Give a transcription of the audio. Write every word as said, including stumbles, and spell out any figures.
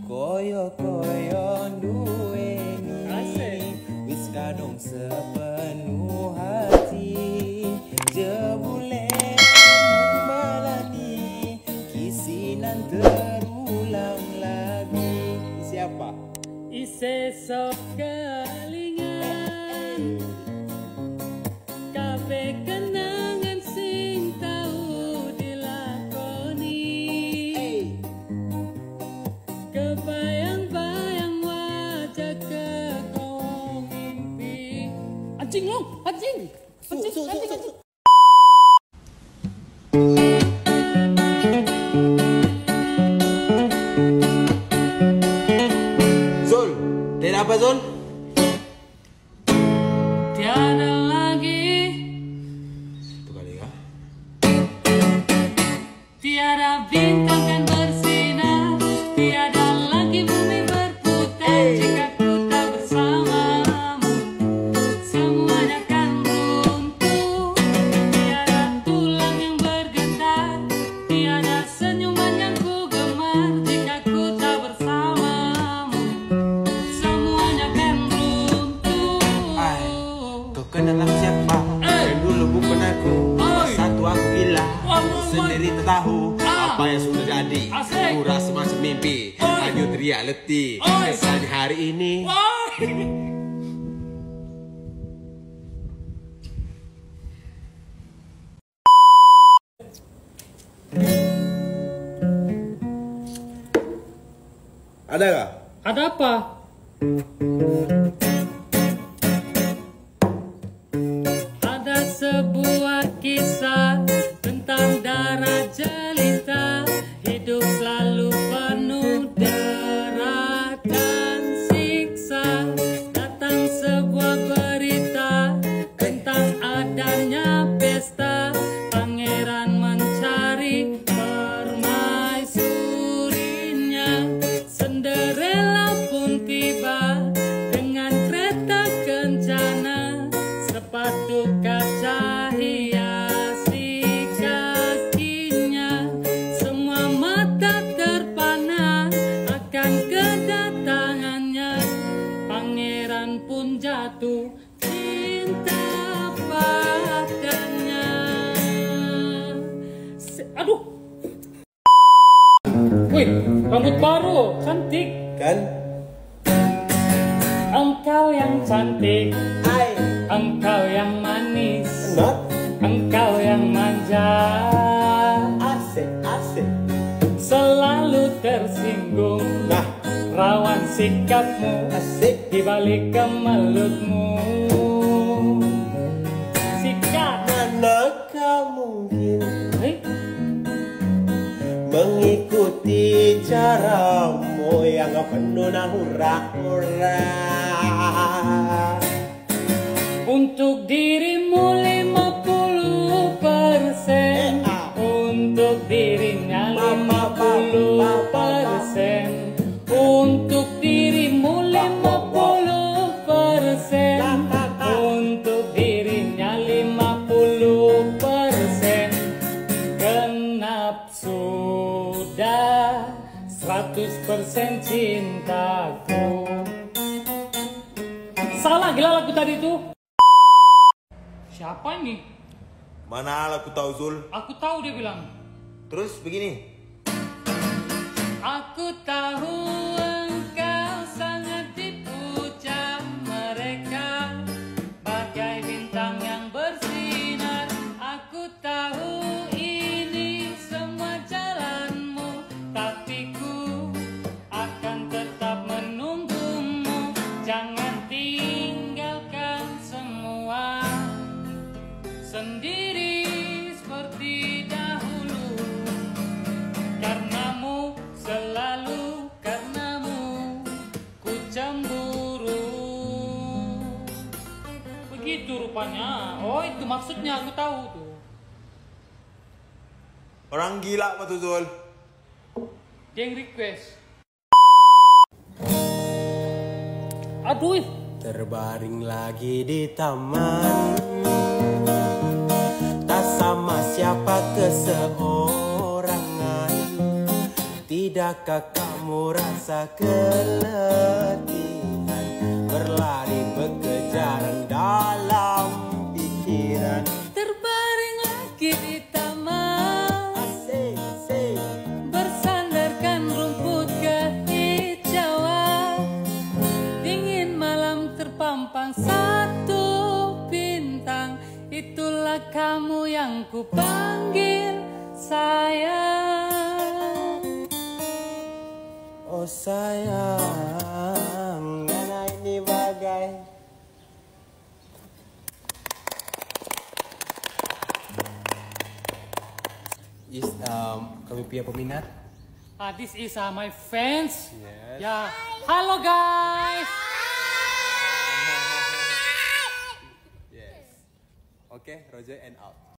Koyo-koyo duweni wis kadung sepenuh hati. Jebule melani kisinan terulang lagi. Siapa? Ise sok kelingan kabeh kenangan sing tau dilakoni. Kebayang-bayang wajah kegong mimpi. Anjing lo, anjing. Anjing, anjing, anjing. Zul, dari apa Zul? Tiada lagi, Itu kali ya. tiada bintang kan bersinar, tiada lagi bumi berputar jika ku tak bersamamu. Semuanya kan runtuh, tiada tulang yang bergetar, tiada senyuman yang ku gemar jika ku tak bersamamu. Semuanya kan runtuh. Ay, kau kenal aku siapa? Eh. Yang dulu bukan aku. Oi. Satu aku hilang, Wah, aku wah, sendiri tak tahu Ah. apa yang sudah jadi. Asik. Ku rasa masih mimpi, Oi. hanyut reality. Oi. Kesannya hari ini. Wah. Ada gak? Ada apa? Ada sebuah kisah tentang darah jelita, hidup selalu penuh dera dan siksa. Datang sebuah berita tentang adanya pesta, pangeran mencari permaisurinya. Cinderella pun tiba dengan kereta kencana, sepatu kaca hiasi kakinya. Semua mata terpana akan kedatangannya, pangeran pun jatuh cinta padanya. Se- Aduh, wih, rambut baru, cantik. Kan? Engkau yang cantik, Hai. engkau yang manis, Not engkau yang manja. asik, asik. Selalu tersinggung, Nah, rawan sikapmu asik. di balik kemelutmu. Sikap, Manakah mungkin eh, mengikuti caramu yang penuh hura-hura. untuk dirimu lima puluh persen, untuk dirinya lima puluh persen, untuk dirimu lima puluh persen, untuk dirinya lima puluh persen. Genap sudah seratus persen cintaku. Salah gila lagu tadi itu. Siapa ini? Mana aku tahu Zul. Aku tahu dia bilang. Terus begini. Aku tahu engkau sangat dipuja mereka, bagai bintang yang bersinar. Aku tahu ini semua jalanmu, tapi ku akan tetap menunggumu. Jangan tinggalkan semua sendiri seperti dahulu. Karenamu, selalu karenamu, ku cemburu. Begitu rupanya. Oh, itu maksudnya, aku tahu tuh. Orang gila apa tuh Zul? Dia yang request. Aduh, Terbaring lagi di taman, tak sama siapa keseorangan. Tidak Tidakkah kamu rasa keletihan berlari berkejaran dalam pikiran? Terbaring lagi di taman, Asik, asik. bersandarkan rumput kehijauan. Dingin malam terpampang satu bintang. Itulah kamu yang ku panggil sayang. Oh sayang, anak ini bagai is um, kami punya peminat. Ah, this is uh, my fans. Yes. Ya, halo guys. Yes. Okay, Roger and out.